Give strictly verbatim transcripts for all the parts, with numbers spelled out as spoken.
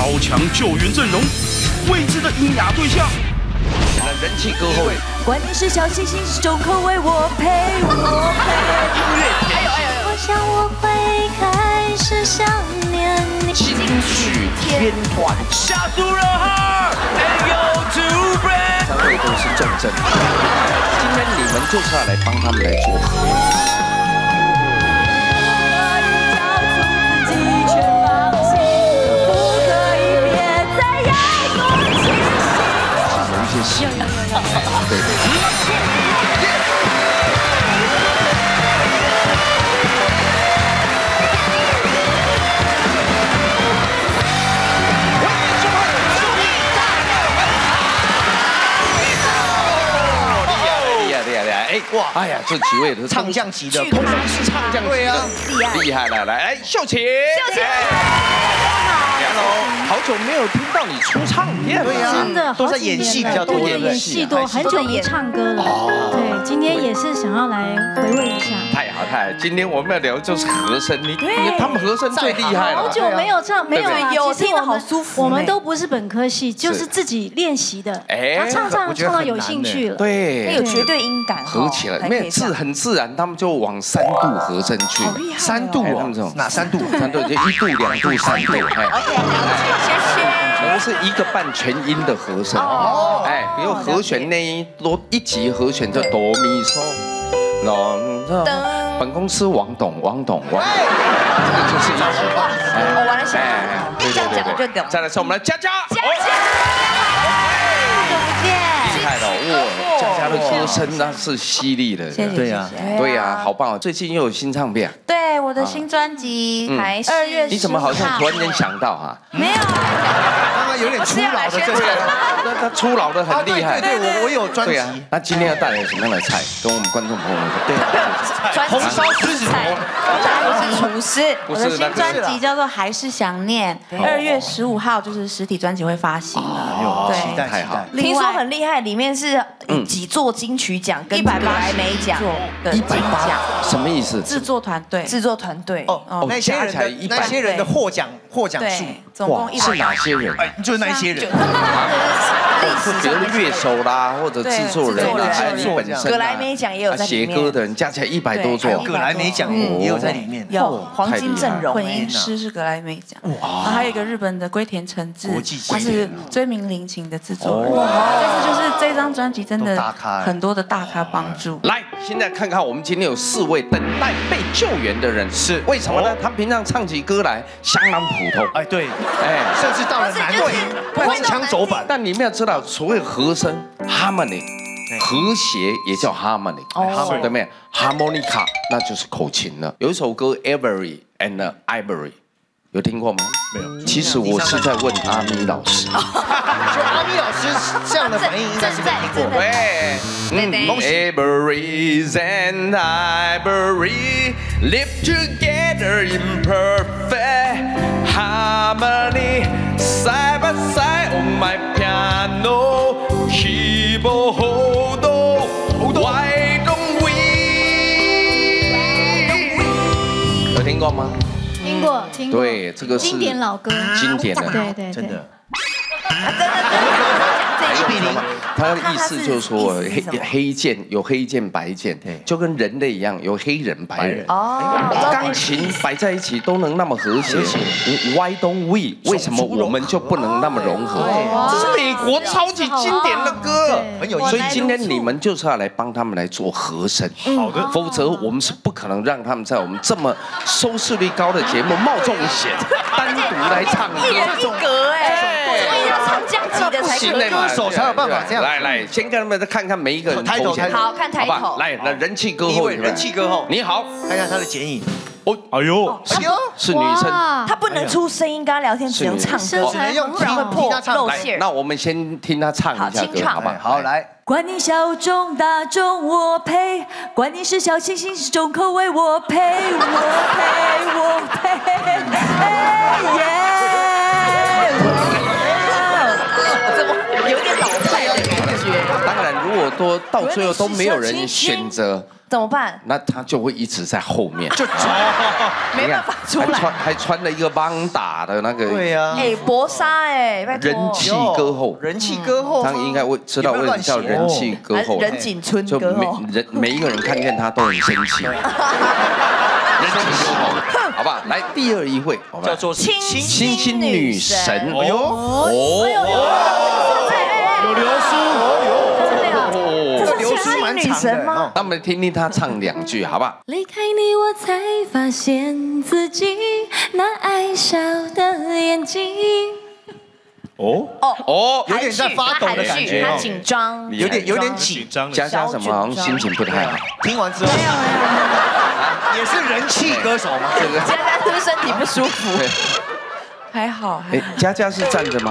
超强救援阵容，未知的阴雅对象。人气歌后， 管你是小清新是重口味，我配我配。 音乐天使，我想我会开始想念你。 金曲天团，吓死人哈 ！And you to break， 三位都是重症，今天你们就是要来帮他们来做合。 有有有有， 对对。厉害厉害厉害！哎哇，哎呀，这几位都是唱将级的， 通常是唱将级的， 厉害厉害！来来来，秀琴， 秀琴。 好久没有听到你出唱片了， 对呀， 真的都在演戏比较多， 对，演戏多，很久没唱歌了。对，今天也是想要来回味一下。 太好太好，今天我们要聊就是和声，你他们和声最厉害了。 好久没有唱，没有啊， 有听得好舒服。 我们都不是本科系，就是自己练习的。哎，唱唱唱到有兴趣了， 对， 有绝对音感， 合起来，没有自很自然，他们就往三度和声去。 三度哦，哪三度？ 三度就一度、两度、三度。哎 OK， 谢谢。 我们是一个半全音的和声，哦，哎，比如和弦那一多一级和弦就哆咪嗦，喏，本公司王董，王董，王董，这个就是一级， 我完了， 哎，对对对对，再来是我们的佳佳，佳佳，厉害了，哇，佳佳的歌声那是犀利的， 对呀， 对呀，好棒！最近又有新唱片， 对，我的新专辑还是二月， 你怎么好像突然间想到哈？ 没有。 有点初老的这个， 那他初老的很厉害。 对，我我有专辑。 那今天要带来什么样的菜？跟我们观众朋友们说。 对，红烧狮子头。我是厨师。我的新专辑叫做《还是想念》，二月十五号就是实体专辑会发行了。 对，期待太好。 听说很厉害，里面是几座金曲奖跟一百八十枚奖的金奖。 什么意思？ 制作团队。制作团队。 哦，那些人的那些人的获奖获奖数， 总共一百。 是哪些人？ 哎，就是那些人。 是比如乐手啦，或者制作人啦，还有你本身葛莱美奖也有在里面， 写歌的人加起来一百多座， 葛莱美奖也有在里面， 有黄金阵容，混音师是葛莱美奖，然后还有一个日本的龟田诚志，他是追名林檎的制作人，这次就是这张专辑真的很多的大咖帮助。 来，现在看看我们今天有四位等待被救援的人，是为什么呢？他们平常唱起歌来相当普通， 哎对，哎，甚至到了难位，光枪走板， 但你们要知道。 所谓和声 harmony， 和谐也叫 harmony， 对没有 ？harmonica 那就是口琴了。有一首歌 Ivory and Ivory， 有听过吗？没有。其实我是在问阿咪老师。就阿咪老师这样的反应应该是没听过。 对，嗯 ，Ivory and Ivory live together in perfect harmony, side by side on my piano, keyboard. Why don't we? 有听过吗？ 听过，听过。 对，这个是经典老歌， 经典的， 对对， 真的。 一比零，他的意思就是说黑黑键有黑键白键，就跟人类一样有黑人白人。哦，钢琴摆在一起都能那么和谐 ，Why don't we？ 为什么我们就不能那么融合？这是美国超级经典的歌，很有意思。所以今天你们就是要来帮他们来做和声，好的，否则我们是不可能让他们在我们这么收视率高的节目冒重险，单独来唱歌。 一人一格哎，所以要唱降级的才可以。 歌手才有办法这样。 来来，先跟他们看看每一个人头衔， 好看抬头。 来，那人气歌后， 人气歌后， 你好， 看一下他的剪影。 哦，哎呦，是女生， 她不能出声音，跟她聊天只能唱歌， 只能用不然会破露馅。 那我们先听她唱一下歌，好不好？ 好，来。 管你小众大众我配，管你是小清新是重口味我配，我配我配，哎耶！ 怎么有点老派的感觉？ 当然，如果果都到最后都没有人选择。 怎么办？ 那他就会一直在后面，就没办法出来， 还穿还穿了一个邦达的那个， 对呀， 哎，薄纱哎， 人气歌后， 人气歌后， 他应该会知道为什么叫人气歌后， 人景村歌后， 人每一个人看见他都很生气，人气歌后，好不好？来第二一位， 叫做清清新女神， 哎呦， 哦， 有流苏。 女神吗？ 那我们听听她唱两句，好不好？ 离开你，我才发现自己那爱笑的眼睛。 哦哦哦， 有点在发抖的感觉， 他紧张， 有点有点紧张。 佳佳什么好像心情不太好？ 听完之后，也是人气歌手吗？ 这个佳佳是不是身体不舒服？ 还好， 哎，佳佳是站着吗？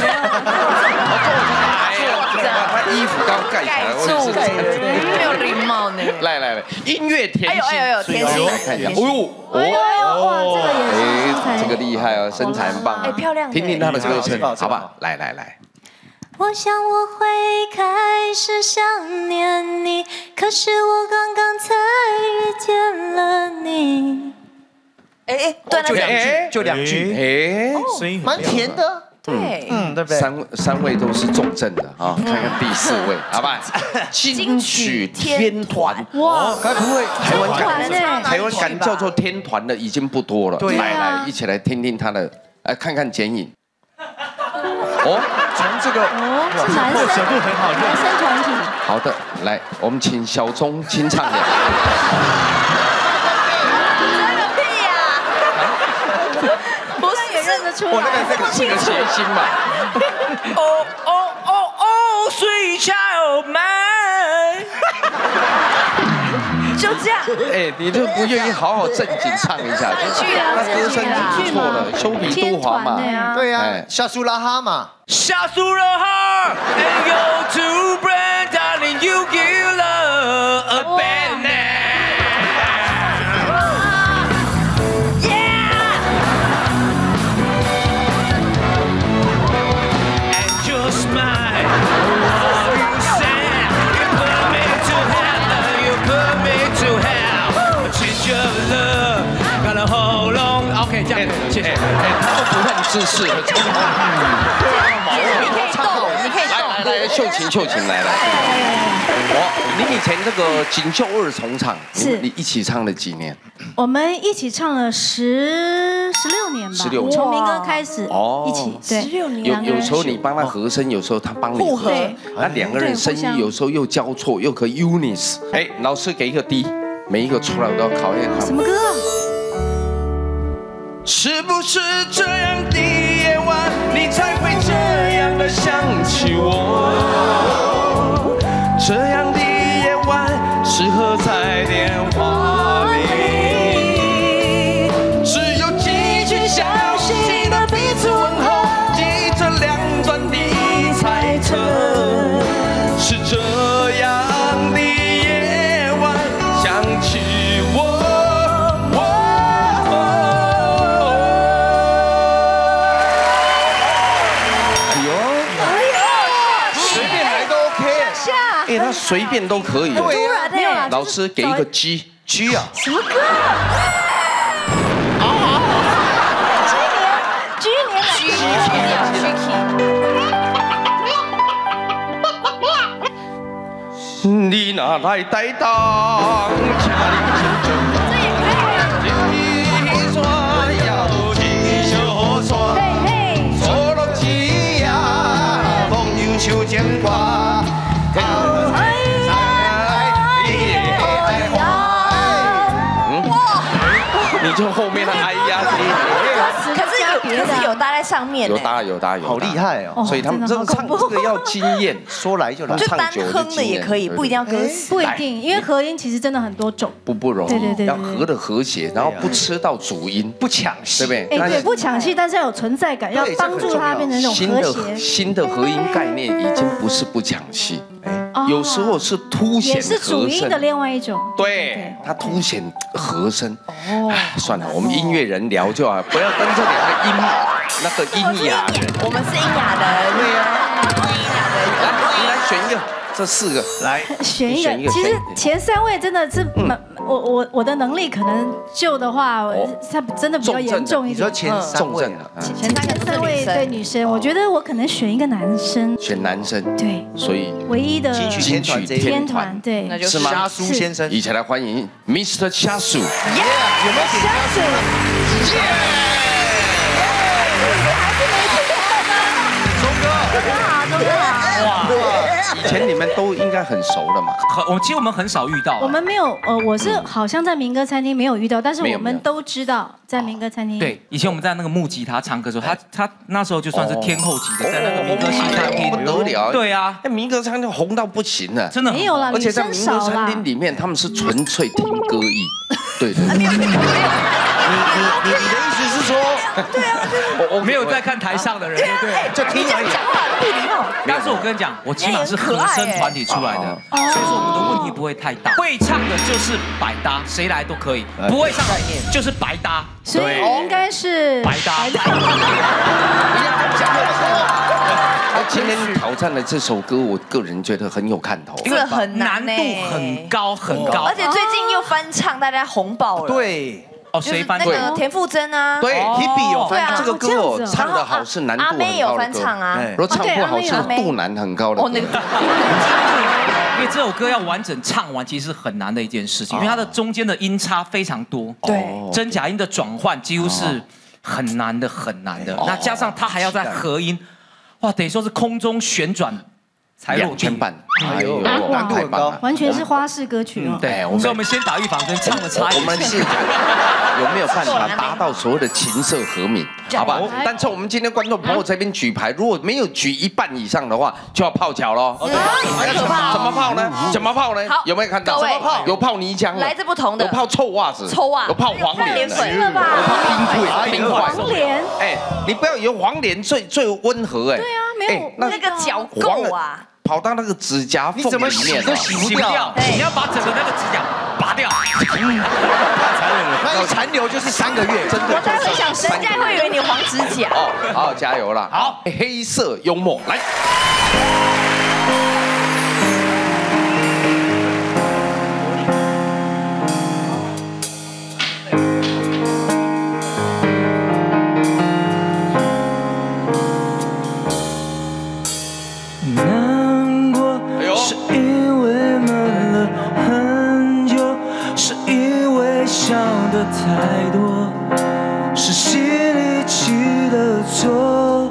他衣服刚盖起来，我也是没有礼貌呢。 来来来，音乐甜心， 哎呦哎呦甜心， 来看一下，哎呦， 哎呦哇，这个也是， 哎，这个厉害哦，身材很棒， 哎漂亮， 听听她的歌声，好不好？来来来。 我想我会开始想念你，可是我刚刚才遇见了你。 哎哎，对， 就两句，就两句， 哎， 声音蛮甜的。 对， 嗯，对不对？ 三三位都是重症的啊，看看第四位，好吧？金曲天团，哇，该不会台湾敢台湾敢叫做天团的已经不多了。来来，一起来听听他的，来看看剪影。哦， 从这个哦，是男生， 角度很好， 男生团体。 好的，来，我们请小钟清唱两句。 认得出来， 我那个这个是个谐星嘛。 哦哦哦哦 ，Sweet Child Mine。 就这样。 哎，你就不愿意好好正经唱一下？那歌声挺不错的，丘比杜华嘛。 对呀，夏苏拉哈嘛。 夏苏拉哈 ，And you're too brand, darling, you give love a bad name。 OK， 这样，谢谢。哎，他都不认姿势，真的。 你可以动，你可以动。 来来来，秀琴秀琴来来。我，你以前这个锦绣二重唱， 是你一起唱了几年？ 我们一起唱了十十六年吧， 十六年， 从民歌开始，一起对， 十六年。 有有时候你帮他和声，有时候他帮你互合， 那两个人声音有时候又交错，又可以 unis。哎，老师给一个 D， 每一个出来我都要考验他们。 什么歌？ 是不是这样的夜晚，你才会这样的想起我？这样的夜晚适合在电话里，只有几句小心的彼此问候，记着两端的猜测。是这样的夜晚，想起我。 哎，他随便都可以。 对啊，对啊。 老师给一个 G G 啊。 什么歌？啊 ！G 年，G 年，G 年。 你哪来担当？这也可以啊。嘿嘿。 坐落枝呀，朋友手牵挂。 你就后面的哎呀， 可是有，可是有搭在上面， 有搭有搭有， 好厉害哦！ 所以他们这个唱这个要经验，说来就来， 就单哼的也可以，不一定要歌词， 不一定，因为和音其实真的很多种， 不不容易， 对对对， 要和的和谐，然后不吃到主音，不抢戏，对不对？哎，对，不抢戏，但是要有存在感，要帮助它变成那种和谐。 新的和音概念已经不是不抢戏。 有时候是凸显， 也是主音的另外一种。 对，它凸显和声。哦，算了，我们音乐人聊就好，不要跟这两个音那个音哑人。 我们是音哑人，对呀，音哑人。 来，你来选一个， 这四个来选一个。其实前三位真的是，我我我的能力可能救的话，他真的比较严重一点。 你说前三位啊？ 前三位对女生，我觉得我可能选一个男生。 选男生。 对。 所以唯一的金曲天团，对， 那就是虾叔先生。 一起来欢迎 Mister 虾叔。 有没有虾叔？耶！ 还是没听过吗？ 钟哥， 钟哥好，钟哥好。 哇！以前你们都应该很熟了嘛？ 很，我其实我们很少遇到。 我们没有，呃，我是好像在民歌餐厅没有遇到，但是我们都知道在民歌餐厅。 对，以前我们在那个木吉他唱歌的时候，他他那时候就算是天后级的，在那个民歌西餐厅不得了。 对啊， 那民歌餐厅红到不行了， 真的没有了， 而且在民歌餐厅里面，他们是纯粹听歌艺。对对。你你你你的意思是说？ 对啊， 我我没有在看台上的人，对对，就听而已。讲话不礼貌。 但是我跟你讲，我起码是和声团体出来的，所以说我们的问题不会太大。会唱的就是百搭，谁来都可以；不会唱的就是白搭。 所以应该是白搭。 今天挑战的这首歌，我个人觉得很有看头， 这很难度很高很高， 而且最近又翻唱，大家红爆了。 对。 哦，谁翻？ 那个田馥甄啊， 对 ，Hebe 有翻唱这个歌哦，唱得好是难度很高的歌。 阿妹有翻唱啊， 如果唱不好是度难很高的歌。 哦，那个。 因为这首歌要完整唱完，其实是很难的一件事情，因为它的中间的音差非常多， 对， 真假音的转换几乎是很难的很难的。那加上它还要在合音，哇，等于说是空中旋转。才两圈半， 哎呦，难度很高， 完全是花式歌曲哦。 对，所以我们先打预防针，唱的差一点。 我们试讲有没有办法达到所谓的琴瑟和鸣，好不好？但是我们今天观众朋友这边举牌，如果没有举一半以上的话，就要泡脚喽。 很可怕。 怎么泡呢？怎么泡呢？有没有看到？ 各位， 有泡泥浆， 来自不同的， 有泡臭袜子， 臭袜， 有泡黄连粉了吧？ 有泡冰块，冰块。 黄连， 哎，你不要以为黄连最最温和哎。 对啊，没有那个脚够啊。 跑到那个指甲缝里面， 都洗不掉。 你要把整个那个指甲拔掉。 那一残留就是三个月，真的。 我待会想生，人家会以为你黄指甲。 哦，好，加油啦！好，黑色幽默来。 太多是心里起了错。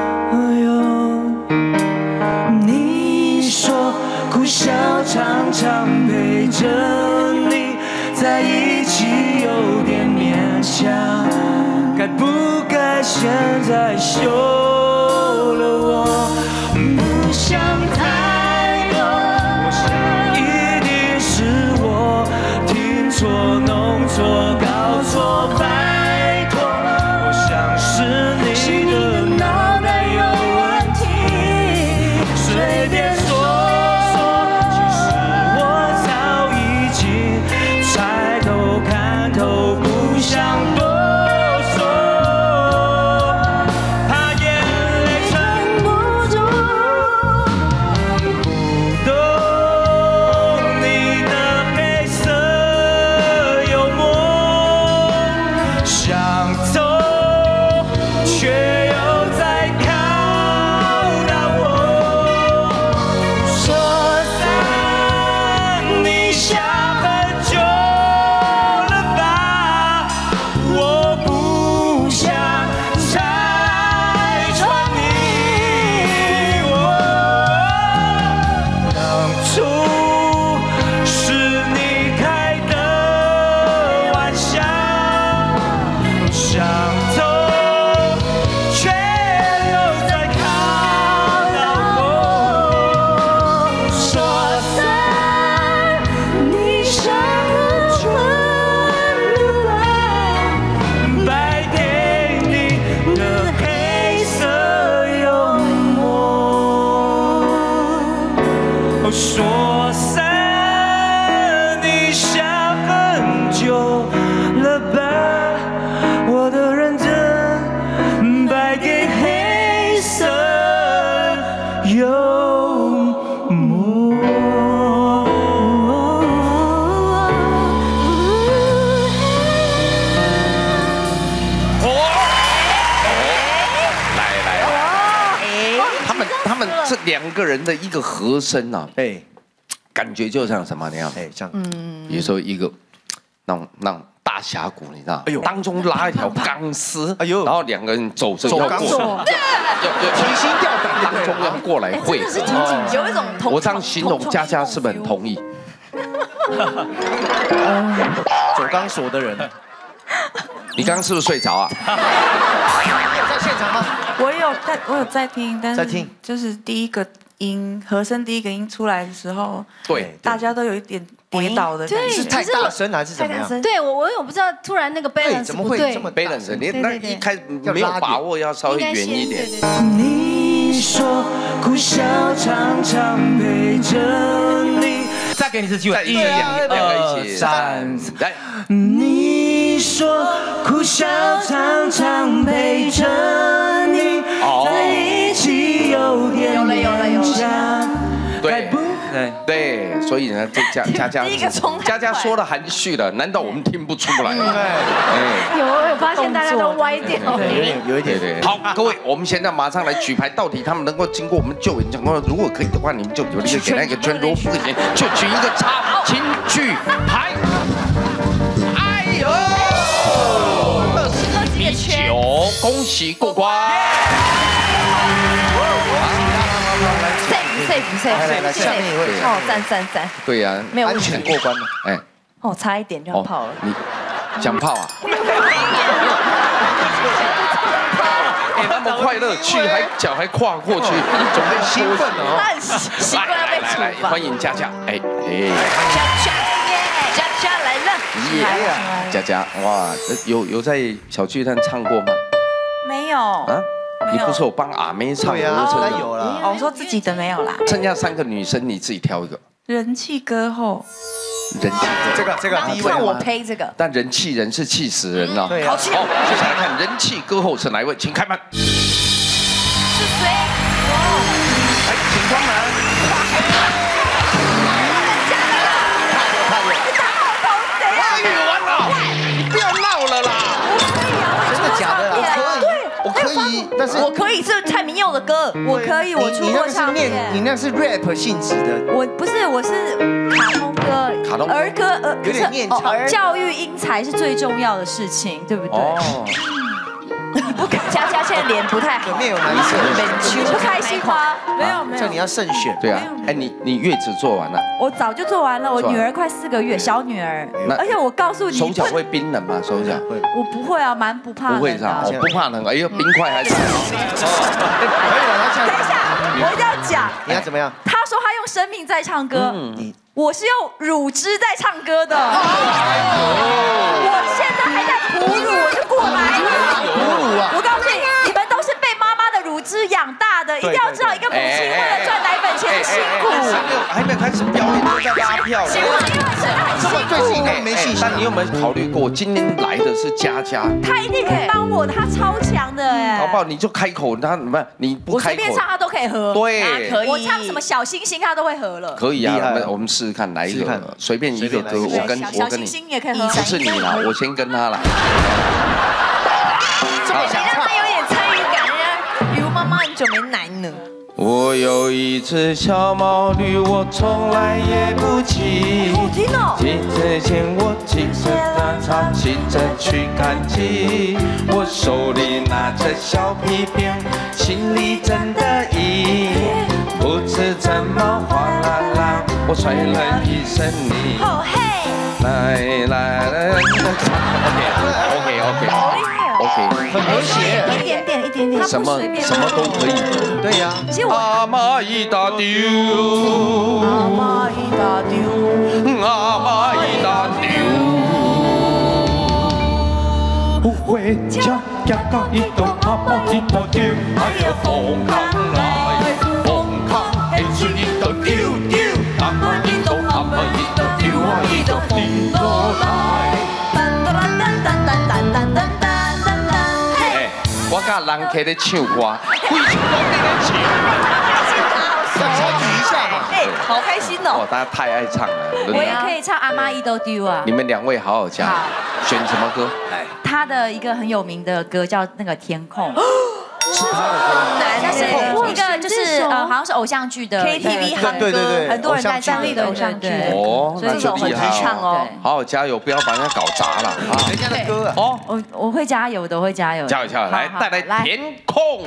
你说苦笑常常陪着你在一起有点勉强，该不该现在休了我？不想太多，我想一定是我听错弄错。搞错，拜托，我想是你的脑袋有问题，随便说说，其实我早已经猜透看透，不想多说，怕眼泪撑不住。 这两个人的一个和声啊， 哎， 感觉就像什么那样？哎， 像嗯，比如说一个那种那种大峡谷，你知道？哎呦，当中拉一条钢丝，哎呦，然后两个人走着要过， 提心吊胆， 当中要过来会合， 有一种同。 我这样形容，佳佳是不是很同意？ 走钢索的人， 你刚刚是不是睡着啊？ 你有在现场吗？ 我有在，我有在听，但是在听， 就是第一个音和声第一个音出来的时候， 对， 大家都有一点跌倒的感觉， 是太大声还是怎么样？ 对我我我不知道，突然那个 balance 怎么会这么 balance？ 你那一开始没有把握，要稍微远一点。 你说苦笑常常陪着你， 再给你一次机会， 一两个一起， 三来。 你说苦笑常常陪着你，在一起有点勉强。 对对对，所以呢，这佳佳佳佳佳说的含蓄了，难道我们听不出来？ 哎，有我有发现大家都歪掉， 有一点有一点对。好，各位，我们现在马上来举牌，到底他们能够经过我们救援讲过，如果可以的话，你们就有一个给那个圈罗付钱，就举一个叉，请举牌。哎呦，二十比九，恭喜过关。 safe safe safe safe， 哦，赞赞赞！ 对呀， 没有安全过关嘛？ 哎， 哦，差一点就要泡了。 你想泡啊？哎，那么快乐，去还脚还跨过去，准备兴奋哦！ 他很习惯要被处罚。 欢迎佳佳，哎哎， 佳佳耶，佳佳来了， 耶！佳佳，哇，有有在小巨蛋唱过吗？ 没有啊？你不是有帮阿妹唱？ 对呀，他有了。 哦，我说自己的没有啦。 剩下三个女生，你自己挑一个。 人气歌后， 人气这个这个第一位， 看我呸这个。 但人气人是气死人了。 对， 好，接下来看人气歌后是哪一位？请开门。 是谁？ 来，请关门。太远了，你不要闹了啦！ 真的假的？我可以，但是我可以是蔡明佑的歌，我可以，我出过唱片。 你那是 rap 性质的， 我不是，我是卡通歌， 卡通儿歌，儿有点念唱。 教育英才是最重要的事情，对不对？哦。你不佳佳现在脸不太好， 里面有男生， 你不开心吗？没有没有， 叫你要慎选。 对啊，哎，你你月子做完了？ 我早就做完了，我女儿快四个月，小女儿。而且我告诉你， 手脚会冰冷吗？手脚会？ 我不会啊，蛮不怕冷的。 不会是吧？我不怕冷，哎呦，冰块还是。可以了， 等一下，我一定要讲。 你要怎么样？ 他说他用生命在唱歌，我是用乳汁在唱歌的。我现在还在哺乳，我就过来了。 哺乳啊！ 我告诉你，你们都是被妈妈的乳汁养大的，一定要知道一个母亲为了赚奶粉钱的辛苦。 还没有开始表演就在拉票了， 这么对自己那么没信心。 但你有没有考虑过，今天来的是佳佳， 他一定可以帮我，他超强的哎。 好不好？你就开口，他什么？你不开口， 我随便唱他都可以合。 对， 可以。我唱什么小星星他都会合了。 可以啊，我们我们试试看，来一个随便一个歌，我跟我跟你。 小星星也可以合。 不是你啦，我先跟他啦。 你让他有点参与感，人家于妈妈很久没来呢。 我有一只小毛驴，我从来也不骑。 好听哦！ 骑着牵我骑着它，它骑着去看鸡。我手里拿着小皮鞭，心里真得意。不知怎么哗啦啦，我吹了一声你。 好嘿！ 来来来 ，OK OK OK， 很和谐， 一点点一点点， 什么什么都可以。 对呀。 阿妈一大丢， 阿妈一大丢， 阿妈一大丢。 不回家，夹到一头阿妈一大丢，哎呀，风康来，风康的水一大丢丢，阿妈一大阿妈一大丢啊一大风都来。 我甲人客咧唱歌，规唱都在咧唱， 要参与一下嘛。 哎，好开心哦！ 哦，大家太爱唱了。 我也可以唱《阿妈一都丢》啊。 你们两位好好讲，选什么歌？ 他的一个很有名的歌叫那个《天空》。 是很难，那是一个就是呃，好像是偶像剧的 K T V 韩歌， 很多人在唱的偶像剧。 哦，那就厉害哦。 好好加油，不要把人家搞砸了啊！ 人家的歌啊。 哦，我我会加油的，我会加油。 加油加油，来带来填空。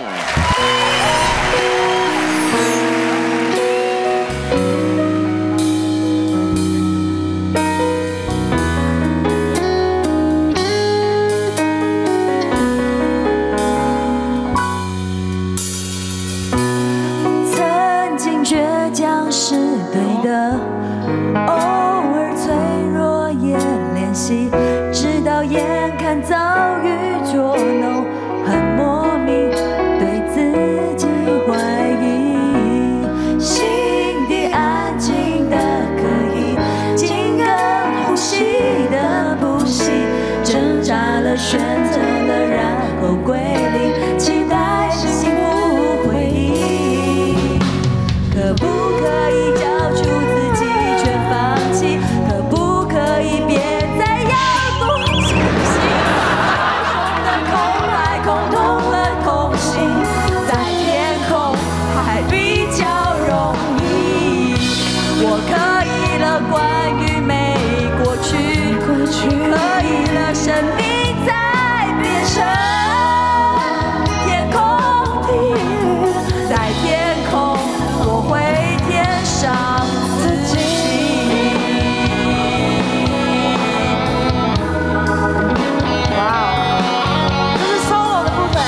倔强是对的，偶尔脆弱也练习，直到眼看遭遇捉弄，很莫名对自己怀疑，心底安静的可以，紧跟呼吸的不行，挣扎了选择了，然后归零，期待幸福回忆。可不可以交出自己全放弃？可不可以别再要多清醒？空的空海空洞了空心，在天空还比较容易。我可以了，关于没过去，可以了，生命在变成天空地狱，在天空。我会填上自己。哇哦，这是 solo 的部分。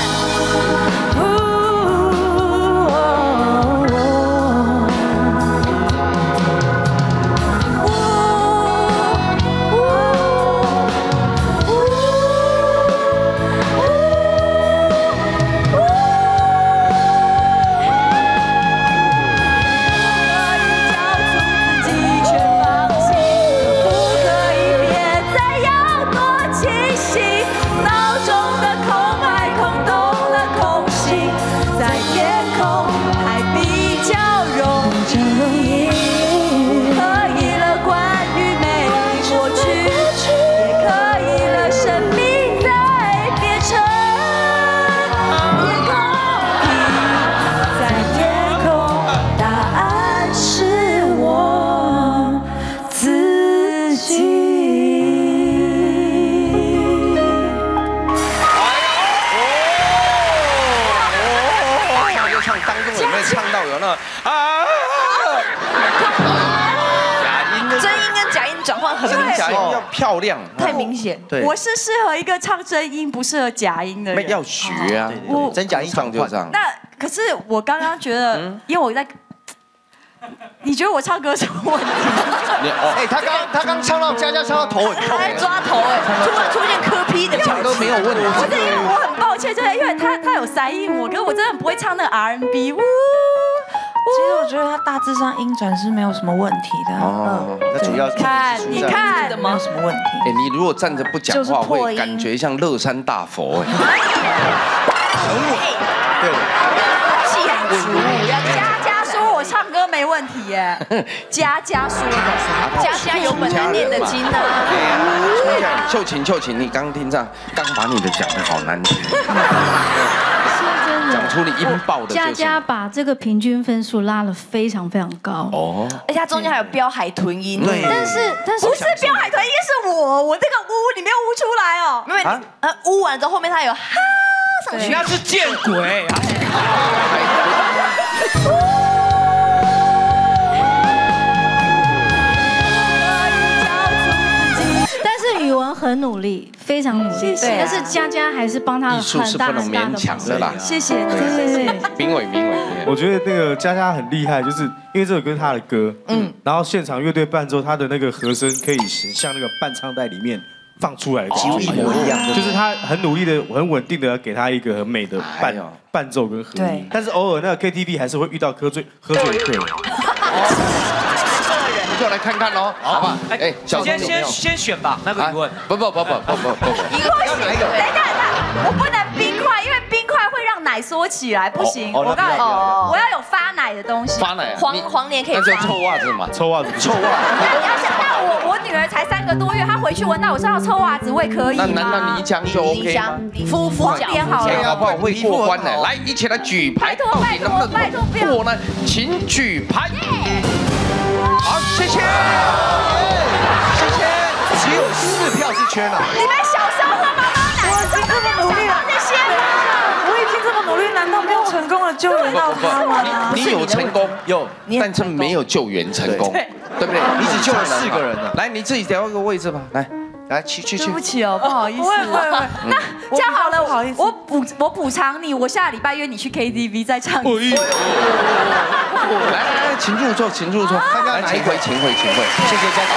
假音要漂亮， 太明显。 对， 我是适合一个唱真音，不适合假音的人。 要学啊， 我真假音唱就这样。 那可是我刚刚觉得，因为我在，你觉得我唱歌什么问题？ 哎，他刚他刚唱到佳佳唱到头很痛， 还抓头哎，突然出现磕 P 的， 唱歌没有问题。 不是因为我很抱歉，就是因为他他有塞音我，可是我真的不会唱那个 R and B。 其实我觉得他大致上音转是没有什么问题的。 哦，那主要看你看的没有什么问题。 哎，你如果站着不讲话，会感觉像乐山大佛哎。 很稳，对， 气很足。佳佳说我唱歌没问题耶，佳佳说的，佳佳有本难念的经啊。 对呀，秀琴秀琴，你刚听上，刚把你的讲的好难听。讲出你音爆的， 佳佳把这个平均分数拉了非常非常高哦，而且他中间还有飙海豚音， 对，但是但是不是飙海豚音是我，我这个呜你没有呜出来哦，因为呃呜完之后后面他有哈上去， 那是见鬼啊！ 语文很努力，非常努力， 对。 但是佳佳还是帮他艺术是不能勉强的啦。 谢谢， 对对对。 评委评委， 我觉得那个佳佳很厉害，就是因为这首歌是他的歌，嗯，然后现场乐队伴奏，他的那个和声可以像那个伴唱带里面放出来的， 几乎一模一样。 就是他很努力的、很稳定的给他一个很美的伴伴奏跟和音，但是偶尔那个 K T V 还是会遇到喝醉喝醉的客人。 就来看看喽，好吧？ 哎，小先先先选吧，那个疑问。 不不不不不不不， 一个要哪一个？等一下，等一下，我不能冰块，因为冰块会让奶缩起来，不行。我告诉你，我要有发奶的东西。 发奶， 黄黄连可以。 那就臭袜子嘛， 臭袜子， 臭袜子。 你要想，那我我女儿才三个多月，她回去闻到我身上臭袜子，我也可以吗？ 那难道泥浆就 OK 吗？ 敷敷脸好了， 好不好？会过关的。来，一起来举牌， 拜托拜托拜托不要过呢，请举牌。好，谢谢，谢谢。 只有四票是圈了。 你们小时候喝妈妈奶， 我已经这么努力了， 这些吗？ 我已经这么努力，难道没有成功的救援到他吗？ 你有成功， 有， 但是没有救援成功，对不对？ 你只救了四个人了。 来，你自己调一个位置吧，来。 来，去去去！ 对不起哦，不好意思。 不会不会不会。 那这样好了，不好意思，我补我补偿你，我下礼拜约你去 K T V 再唱一次。 来来来，请入座，请入座。来，请回，请回，请回。 谢谢家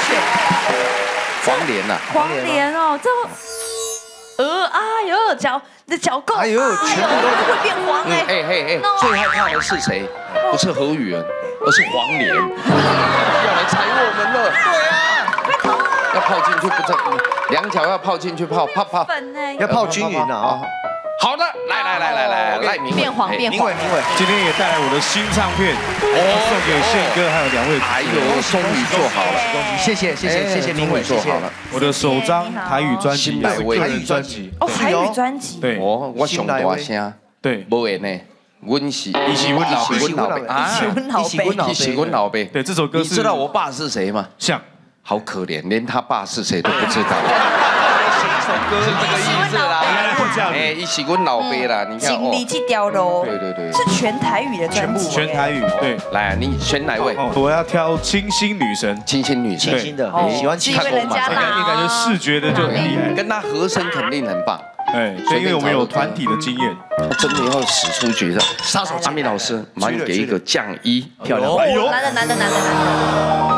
长。黄连呐， 黄连哦，这呃，哎呦，脚你的脚够， 哎呦，全部都会变黄哎。 哎哎哎，最害怕的是谁？不是何宇文，而是黄连，要来踩我们了。对啊。要泡进去，不正，两脚要泡进去泡，泡泡， 要泡均匀啊！ 好的，来来来来来，赖明变黄变黄， 明伟明伟， 今天也带来我的新唱片，送给宪哥还有两位。 哎呦，终于做好了， 谢谢谢谢谢谢明伟， 做好了。 我的首张台语专辑， 台语专辑哦，台语专辑， 对， 哦，我上大声， 对， 无缘呢。阮是， 一起阮老一起阮老爸， 一起阮老爸， 一起阮老爸。 对，这首歌你知道我爸是谁吗？ 像。 好可怜，连他爸是谁都不知道。 是这个意思啦， 哎，一起阮老爸啦，你看经历这条路， 对对对， 是全台语的专辑， 全台语，对。 来，你选哪位？ 我要挑清新女神， 清新女神， 清新的，喜欢清新人家啦，感觉视觉的就很厉害， 跟他和声肯定很棒。 哎，对，因为我们有团体的经验， 真的要使出绝招。 杀手阿明老师，麻烦给一个降一， 漂亮， 哎呦，难的难的难的难的。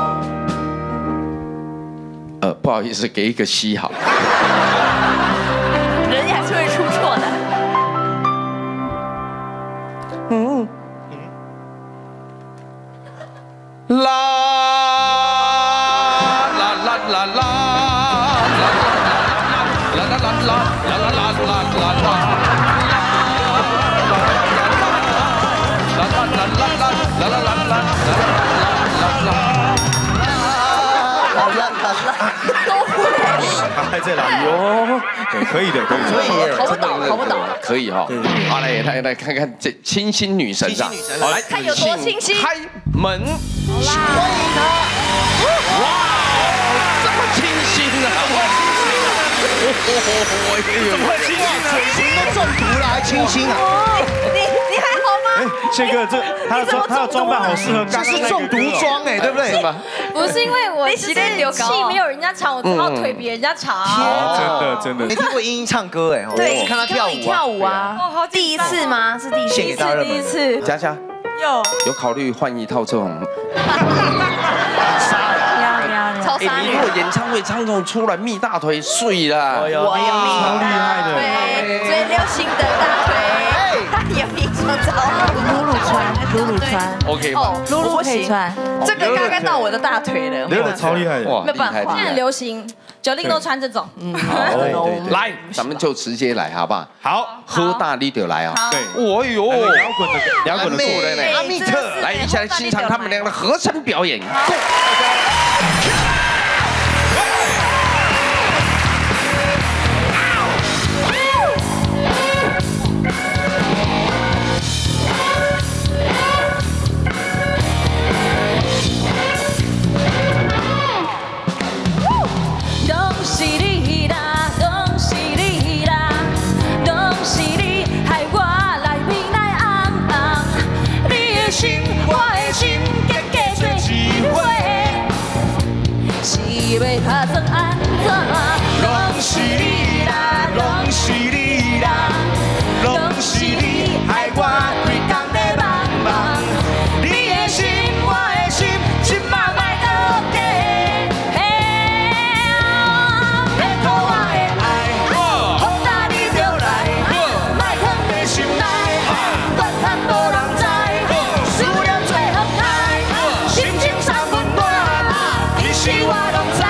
呃，不好意思，给一个 C 好。 人还是会出错的。 嗯。啦啦啦啦啦啦啦啦啦啦啦啦啦啦都会， 还在哪里哦？对，可以的，可以， 可以， 好不懂，好不懂， 可以哈。好，来来来看看这清新女神啊！好，来看有多清新。 开门， 欢迎她！ 哇，这么清新啊！ 怎么清新啊？嘴型都中毒了，还清新啊？ 你你还好吗？ 哎，宪哥，这他的装他的装扮好适合， 这是中毒装哎，对不对？ 是吗？ 不是因为我就是气没有人家长，我只好腿比人家长。 真的真的， 没听过英英唱歌哎， 对， 看她跳舞跳舞啊，第一次吗？是第一次， 献给大人们。 第一次。 佳佳有有考虑换一套这种？ 超杀女。 你如果演唱会唱这种出来蜜大腿碎啦， 我有超厉害的， 对，最流行的大腿，他有一双超露露穿，露露穿 ，OK 吗？ 露露可以穿，这个刚刚到我的大腿了， 真的超厉害的， 哇， 没有办法， 厉害现在很流行，九令都穿这种。嗯， 对对对，来，咱们就直接来，好不好？ 好， 喝大力就来啊！ 对， 哦呦， 摇滚的摇滚的做的呢， 阿密特， 来一起来欣赏他们俩的合声表演。 要打算安怎？拢是你啦，拢是你啦，拢是你害我规工在茫茫。你的心，我的心，今嘛莫搁假。要讨我的爱，好大你就来，莫藏在心内，断肠无人知，思念做风台，心情三分乱，其实我拢知。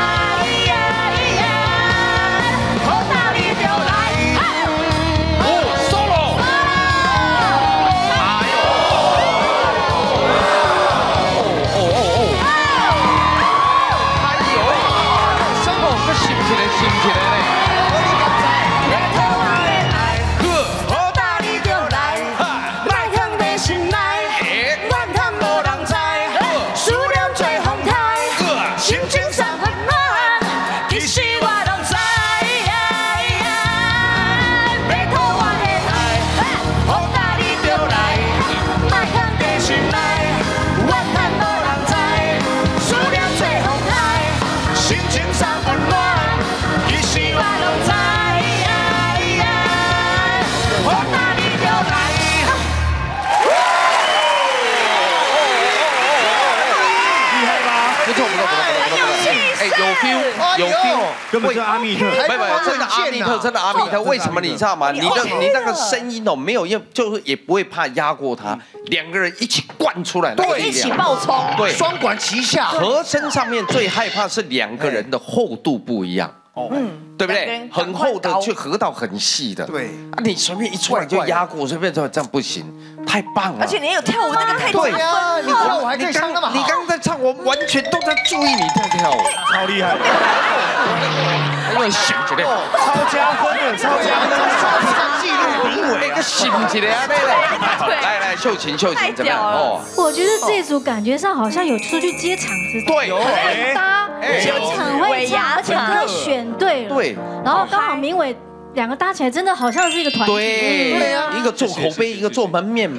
feel， 有 feel， 根本是阿密特， 没有没有，真的阿密特，真的阿密特。为什么你知道吗？你的你那个声音哦，没有要，就是也不会怕压过他，两个人一起灌出来， 对，一起爆冲， 对， 双管齐下。 和声上面最害怕是两个人的厚度不一样。嗯，对不对？很厚的去合到很细的，对，你随便一出来就压过，随便这样不行，太棒了。 而且你有跳舞那个太对呀，你跳舞还可以唱那么好。 你刚刚在唱，我完全都在注意你在跳舞， 超厉害。 因为醒起来， 超加分的，超加分，超级纪录评委， 那个醒起来啊，来来，秀琴秀琴怎么样？哦， 我觉得这组感觉上好像有出去接场子， 对， 很搭，而且很会唱，而且歌选对了，对，然后刚好明伟两个搭起来，真的好像是一个团体， 对啊，一个做口碑，一个做门面嘛。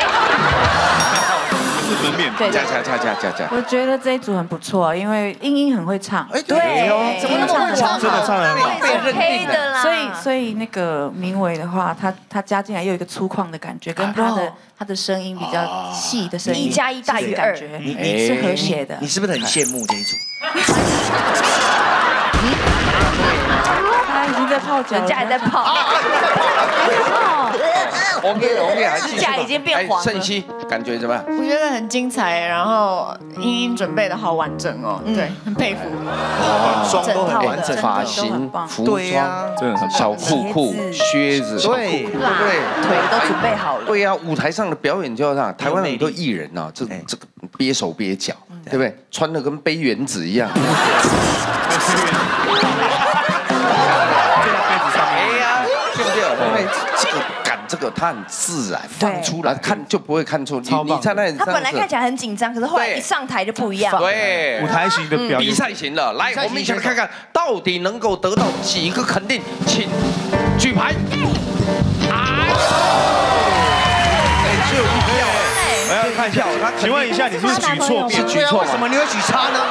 门面， 加加加加加加。 我觉得这一组很不错，因为英英很会唱， 哎，对哦，怎么那么会唱？ 真的唱得很好， 被黑的啦。 所以所以那个明伟的话，他他加进来又有一个粗犷的感觉，跟他的他的声音比较细的声音， 一加一大于二， 你你是和谐的。 你是不是很羡慕这一组？ 他已经在泡脚， 人家还在泡。 OK OK， 还指甲已经变黄了。 盛熙感觉怎么样？ 我觉得很精彩，然后英英准备的好完整哦，对，很佩服。 妆都很完整， 发型、服装， 真的很小裤裤、靴子， 对， 对不对？ 腿都准备好了。 对呀，舞台上的表演就要这样。台湾很多艺人啊，这这个憋手憋脚，对不对？穿的跟背原子一样。哎呀，对不对？因为这个感，这个他很自然，放出来看就不会看出。你你在那里， 他本来看起来很紧张，可是后来一上台就不一样。 对， 舞台型的表演， 比赛型的。来，我们一起来看看到底能够得到几个肯定，请举牌。哎，只有一票。我要看一下， 请问一下，你是不是举错？ 是举错吗？ 为什么你会举差呢？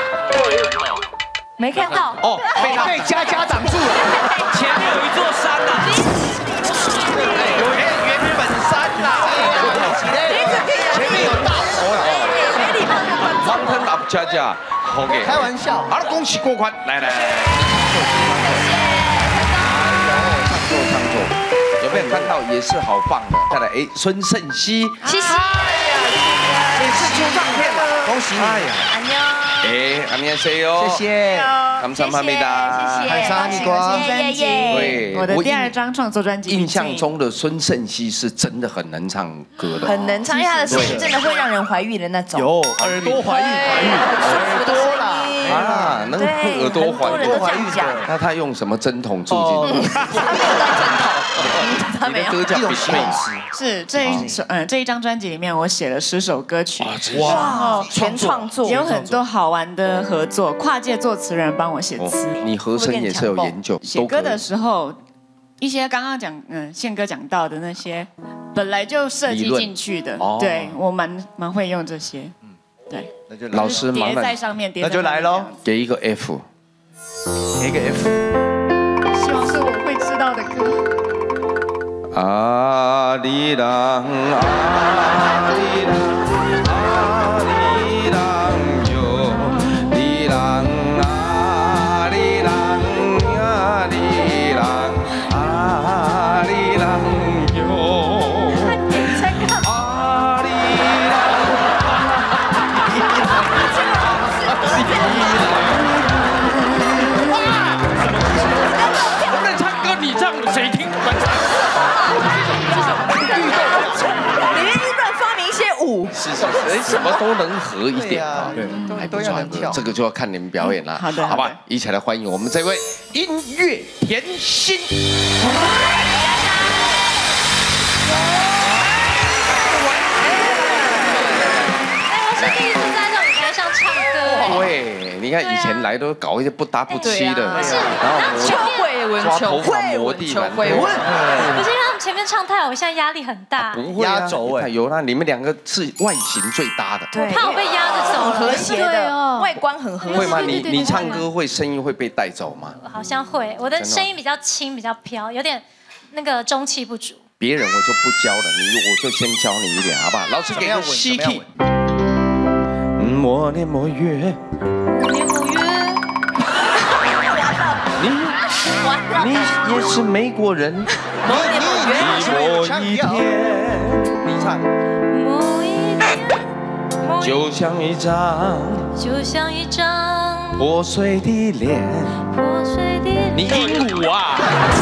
没看到哦， 被被佳佳挡住了。 前面有一座山呐， 有原本山呐，前面有大佛了。 没礼貌的观众。 Mountain of Jaja， OK， 开玩笑。 好了，恭喜过关，来来来，唱作唱作，有没有看到？也是好棒的。再来，哎，孙盛熙， 谢谢。 也是出唱片了， 恭喜你！哎呀， 安妞。 哎，阿弥谢哟， 谢谢， 감사합니다， 谢谢， 감사합니다。 专辑，对，我的第二张创作专辑。 印象中的孙盛熙是真的很能唱歌的， 很能唱，因为他的声音真的会让人怀孕的那种。 有耳朵怀孕，怀孕， 耳朵啦， 啊，能耳朵怀孕， 怀孕讲。 那他用什么针筒注进去？ 他没有带针筒，他没有。 歌叫《Between》， 是这一首，嗯，这一张专辑里面我写了十首歌曲， 哇，全创作， 有很多好玩的合作，跨界作词人帮我写词。 你和声也是有研究， 写歌的时候，一些刚刚讲，嗯，宪哥讲到的那些，本来就设计进去的，对我蛮蛮会用这些，对， 那就老师叠在上面， 那就来喽， 给一个 F， 给一个 F， 希望是我会知道的歌。 阿里郎，阿里郎，阿里郎哟，里郎阿里郎，阿里郎阿里郎哟，阿里郎。我们唱歌，你唱谁听？ 里面是乱发明一些舞， 是是是，什么都能合一点啊， 对，还都要能跳， 这个就要看你们表演了。 好的， 好吧，一起来欢迎我们这位音乐甜心。 我是第一次在这种舞台上唱歌。 对，你看以前来都搞一些不搭不七的，然后秋会文抓头发磨地板， 不是因为他们前面唱太好，我现在压力很大。 不会压轴哎，有啦，你们两个是外形最搭的。 我怕我被压着走， 和谐的，外观很和谐。 会吗？你你唱歌会声音会被带走吗？ 好像会，我的声音比较轻，比较飘，有点那个中气不足。 别人我就不教了，你我就先教你一点，好不好？老师给个 C key。默念默约， 默念默约。 你也是美国人。 某一天， 你唱。 某一天， 就像一张， 就像一张破碎的脸， 破碎的脸。 你鹦鹉啊！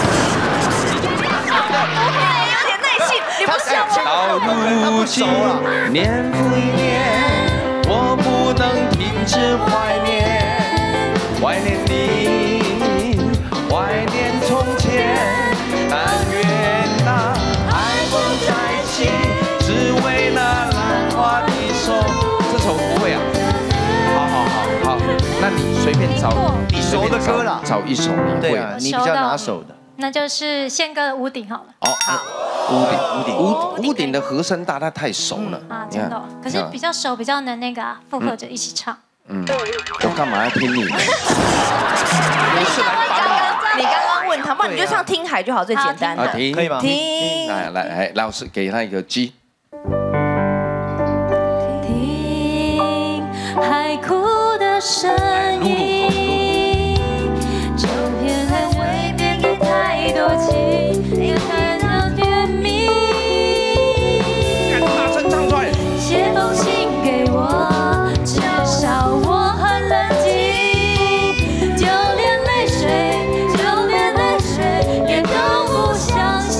有点耐性，你不笑吗？ 到如今，年复一年，我不能停止怀念，怀念你，怀念从前，但愿那海风再起，只为那浪花的手。这首不会啊？好好好好，那你随便找你熟的歌啦， 找一首你会， 你比较拿手的。 那就是宪哥的屋顶好了。 哦，好，屋顶屋顶屋屋顶的和声大，他太熟了啊，真的。可是比较熟，比较能那个附和着一起唱。 嗯，我干嘛要听你的？我是来帮你。你刚刚问他，不然你就唱听海就好，最简单的。 听可以吗？ 听。 来来来，老师给他一个 G。 听海哭的声音，就别再未免给太多情，也太多甜蜜。 敢大声唱出来！ 写封信给我，至少我很冷静，就连泪水，就连泪水也都不相信。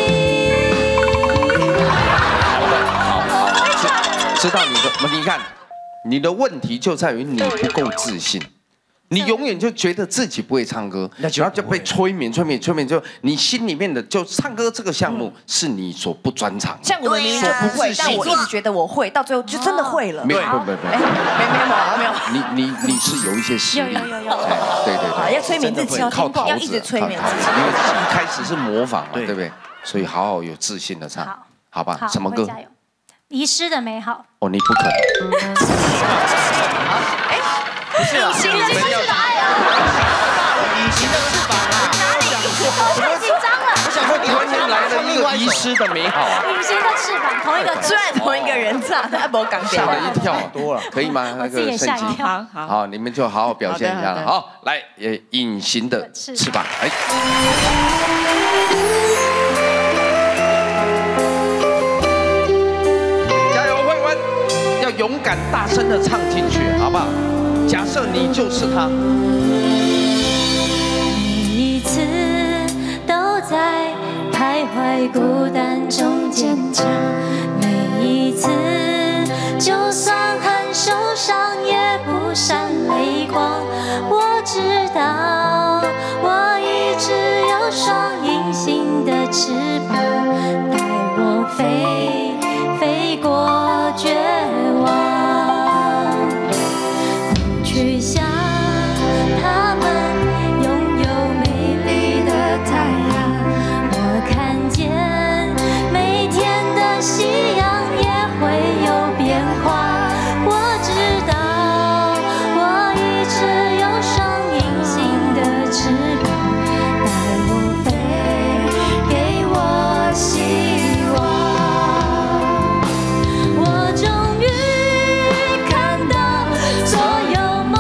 知道你的，你看，你的问题就在于你不够自信，你永远就觉得自己不会唱歌，然后就被催眠、催眠、催眠，就你心里面的就唱歌这个项目是你所不专长。 像我明明说不会，但我一直觉得我会，到最后就真的会了。 没有，不不不， 没没没有没有。 你你你是有一些实力， 有有有有。 对对对， 要催眠自己， 靠桃子， 要一直催眠自己。 因为一开始是模仿嘛，对不对？所以好好有自信的唱，好吧？什么歌？ 遗失的美好。 哦，你不可能。 哎，不是啊，隐形的翅膀啊！ 隐形的翅膀啊！ 哪里？我太紧张了。 我想说，你完全来了一个遗失的美好。 隐形的翅膀，同一个， 虽然同一个人唱，但不港吓了一跳，多了，可以吗？那个圣经， 好，好，你们就好好表现一下了。好，来，呃，隐形的翅膀，哎。勇敢大声的唱进去，好不好？假设你就是他， 每一次都在徘徊孤单中坚强，每一次就算很受伤也不闪泪光。我知道我一直有双隐形的翅膀，带我飞飞过绝望。去向他们拥有美丽的太阳，我看见每天的夕阳也会有变化。我知道我一直有双隐形的翅膀，带我飞，给我希望。我终于看到所有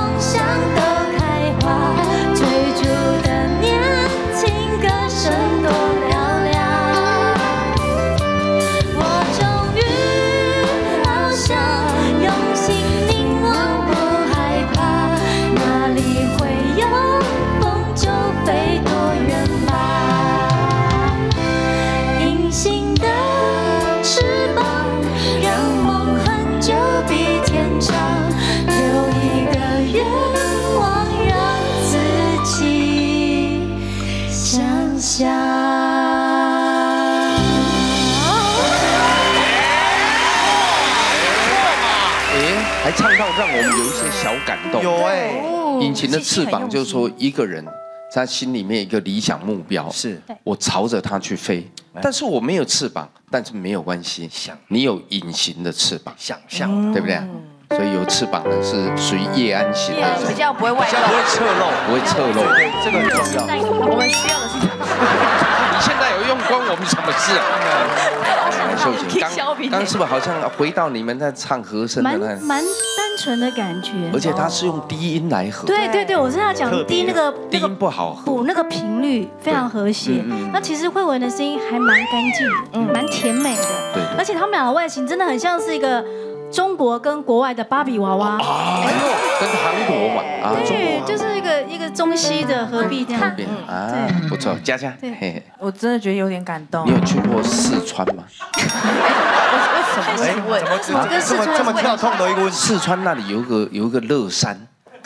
还唱到让我们有一些小感动。 有哎， 隐形的翅膀就是说一个人在心里面一个理想目标，是我朝着它去飞，但是我没有翅膀，但是没有关系，想你有隐形的翅膀，想象，对不对？所以有翅膀的是属于夜安型的， 比较不会外露， 不会侧漏，不会侧漏， 这个很重要。 我们需要的是。 现在有用关我们什么事啊？秀琴，刚刚是不是好像回到你们在唱和声的那？ 蛮单纯的感觉。 而且他是用低音来和。 对对对，我是要讲低那个低音不好补那个频率非常和谐。那其实慧文的声音还蛮干净，嗯，蛮甜美的。对。而且他们俩的外形真的很像是一个。中国跟国外的芭比娃娃， 哎呦，跟韩国嘛， 啊，对，就是一个一个中西的合璧这样， 啊，不错，佳佳， 对，我真的觉得有点感动。 你有去过四川吗？ 为什么？哎，怎么跟四川这么跳痛的一个问题？ 四川那里有个有一个乐山，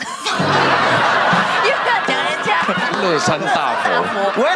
又要讲人家乐山大佛，喂，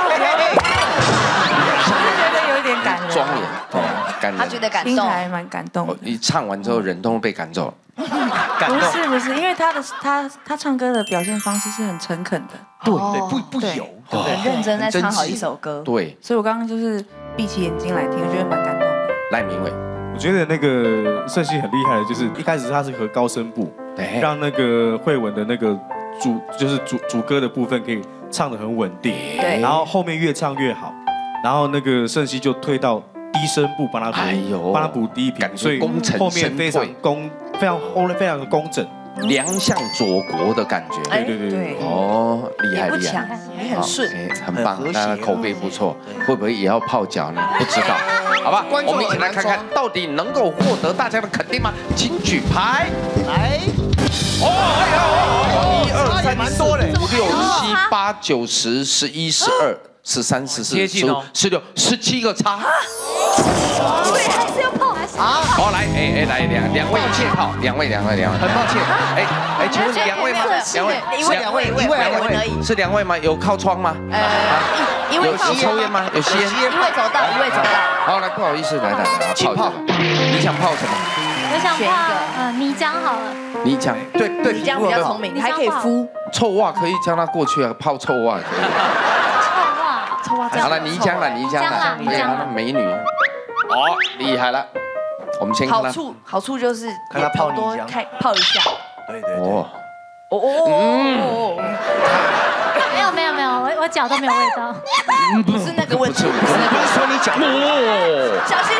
觉得有点感人， 庄严，对。 他觉得感动， 听起来蛮感动的。 你唱完之后，人都被赶走了。 不是不是，因为他的他他唱歌的表现方式是很诚恳的， 对对，不不油， 很认真在唱好一首歌。 对， 所以我刚刚就是闭起眼睛来听，我觉得蛮感动的。 赖明伟， 我觉得那个盛熙很厉害的，就是一开始他是和高声部，让那个慧文的那个主就是主主歌的部分可以唱得很稳定，对，然后后面越唱越好，然后那个盛熙就推到。低声部帮他补，帮他补低频，所以后面非常工，非常后面非常的工整， 良相左国的感觉。 对对对， 哦，厉害厉害， 也很顺， 很棒，那口碑不错，会不会也要泡脚呢？不知道，好吧，我们一起来看看，到底能够获得大家的肯定吗？请举牌，来，哦，哎呀，一二三四五六七八九十十一十二。十三、十四、十五、十六、十七个叉， 所以还是要泡啊！ 好，来，哎哎，来两两位借泡，两位两位两位， 很抱歉， 哎哎，请问两位吗？ 两位，一位两位，一位两位而已， 是两位吗？有靠窗吗？ 呃，一位有抽烟吗？有吸烟？ 一位走到，一位走到。 好，来，不好意思，来来来，泡泡，你想泡什么？ 我想泡呃泥浆好了。 泥浆，对对， 泥浆比较聪明，还可以敷。 臭袜可以叫他过去啊，泡臭袜可以。好了，泥浆了，泥浆了，对啊，那美女，哦，厉害了。我们先看好处，好处就是看他泡泥浆， 开泡一下。 对对对。 哦哦哦。 没有没有没有，我我脚都没有味道。 不是那个问题，不是那个， 说你脚。 哦。小心。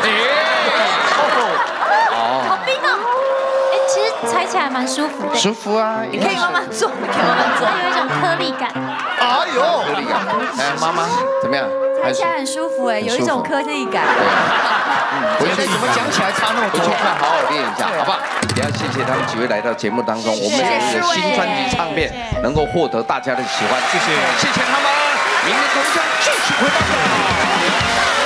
哦。好冰哦。哎，其实踩起来蛮舒服的。 舒服啊， 你可以慢慢做，你可以慢慢做， 有一种颗粒感。 哎呦， 颗粒感。哎，妈妈怎么样？ 踩起来很舒服哎，有一种颗粒感。 回去怎么讲起来差那么多？ 回去看，好好练一下，好不好？也要谢谢他们几位来到节目当中，我们的新专辑唱片能够获得大家的喜欢，谢谢，谢谢他们，明天同样继续回到这。